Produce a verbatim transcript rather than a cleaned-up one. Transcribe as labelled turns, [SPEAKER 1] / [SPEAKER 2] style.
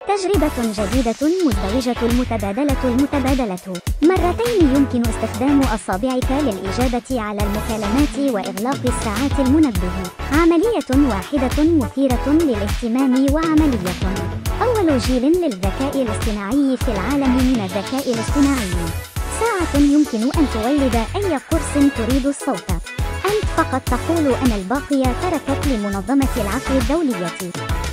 [SPEAKER 1] تجربة جديدة مزدوجة المتبادلة المتبادلة. مرتين يمكن استخدام أصابعك للإجابة على المكالمات وإغلاق الساعات المنبه. عملية واحدة مثيرة للاهتمام وعملية. أول جيل للذكاء الاصطناعي في العالم من الذكاء الاصطناعي. ساعة يمكن أن تولد أي قرص تريد الصوت. أنت فقط تقول أن الباقي تركت لمنظمة العفو الدولية.